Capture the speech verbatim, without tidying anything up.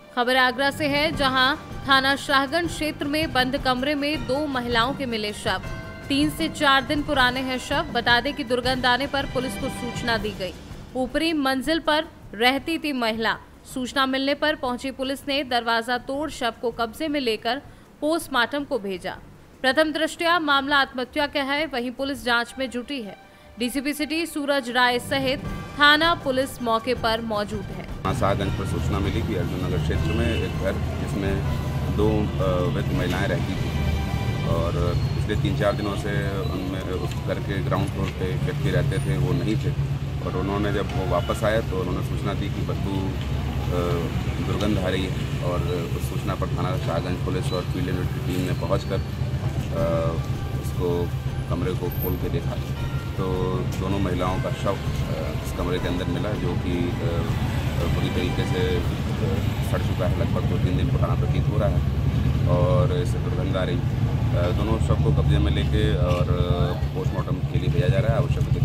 खबर आगरा से है, जहां थाना शाहगंज क्षेत्र में बंद कमरे में दो महिलाओं के मिले शव। तीन से चार दिन पुराने हैं शव। बता दें कि दुर्गंध आने पर पुलिस को सूचना दी गई। ऊपरी मंजिल पर रहती थी महिला। सूचना मिलने पर पहुंची पुलिस ने दरवाजा तोड़ शव को कब्जे में लेकर पोस्टमार्टम को भेजा। प्रथम दृष्टया मामला आत्महत्या का है, वहीं पुलिस जांच में जुटी है। डीसीपी सिटी सूरज राय सहित थाना पुलिस मौके पर मौजूद है। शाहगंज पर सूचना मिली कि अर्जुन नगर क्षेत्र में एक घर जिसमें दो वृद्ध महिलाएं रहती थी और पिछले तीन चार दिनों से उनमें उस घर के ग्राउंड फ्लोर पे व्यक्ति रहते थे, वो नहीं थे। और उन्होंने जब वो वापस आए तो उन्होंने सूचना दी कि बदबू दुर्गंध आ रही है और उस सूचना पर थाना शाहगंज पुलिस और फील्ड यूनिट की टीम ने पहुंचकर उसको कमरे को खोल के देखा तो दोनों महिलाओं का शव इस कमरे के अंदर मिला, जो कि पूरी तरीके से सड़ चुका है। लगभग दो तीन दिन पुराना प्रतीत हो रहा है और इससे दुर्गंध आ रही। दोनों शव को कब्जे में लेके और पोस्टमार्टम के लिए भेजा जा रहा है। आवश्यक